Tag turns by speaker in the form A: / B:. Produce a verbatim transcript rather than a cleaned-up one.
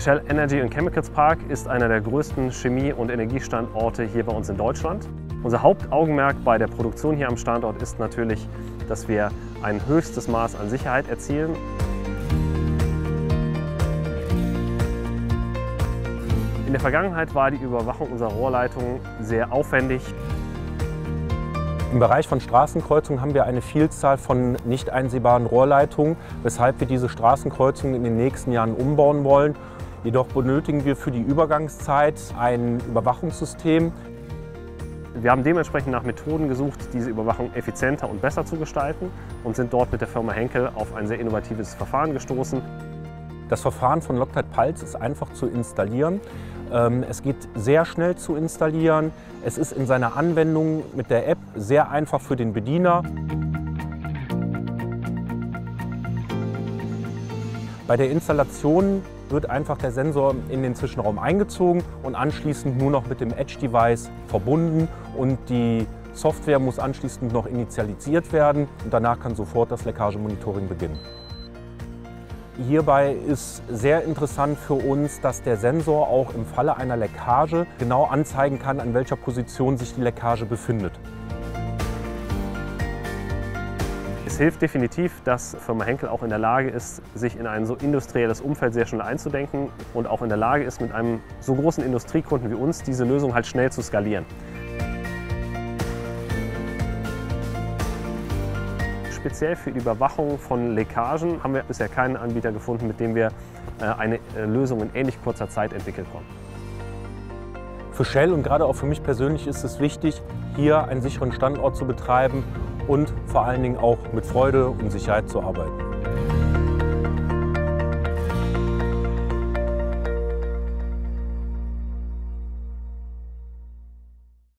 A: Shell Energy and Chemicals Park ist einer der größten Chemie- und Energiestandorte hier bei uns in Deutschland. Unser Hauptaugenmerk bei der Produktion hier am Standort ist natürlich, dass wir ein höchstes Maß an Sicherheit erzielen. In der Vergangenheit war die Überwachung unserer Rohrleitungen sehr aufwendig.
B: Im Bereich von Straßenkreuzungen haben wir eine Vielzahl von nicht einsehbaren Rohrleitungen, weshalb wir diese Straßenkreuzungen in den nächsten Jahren umbauen wollen. Jedoch benötigen wir für die Übergangszeit ein Überwachungssystem.
A: Wir haben dementsprechend nach Methoden gesucht, diese Überwachung effizienter und besser zu gestalten und sind dort mit der Firma Henkel auf ein sehr innovatives Verfahren gestoßen.
B: Das Verfahren von LOCTITE Pulse ist einfach zu installieren. Es geht sehr schnell zu installieren. Es ist in seiner Anwendung mit der App sehr einfach für den Bediener. Bei der Installation wird einfach der Sensor in den Zwischenraum eingezogen und anschließend nur noch mit dem Edge-Device verbunden und die Software muss anschließend noch initialisiert werden und danach kann sofort das Leckagemonitoring beginnen. Hierbei ist sehr interessant für uns, dass der Sensor auch im Falle einer Leckage genau anzeigen kann, an welcher Position sich die Leckage befindet.
A: Es hilft definitiv, dass Firma Henkel auch in der Lage ist, sich in ein so industrielles Umfeld sehr schnell einzudenken und auch in der Lage ist, mit einem so großen Industriekunden wie uns diese Lösung halt schnell zu skalieren. Speziell für die Überwachung von Leckagen haben wir bisher keinen Anbieter gefunden, mit dem wir eine Lösung in ähnlich kurzer Zeit entwickeln konnten.
B: Für Shell und gerade auch für mich persönlich ist es wichtig, hier einen sicheren Standort zu betreiben und vor allen Dingen auch mit Freude und Sicherheit zu arbeiten.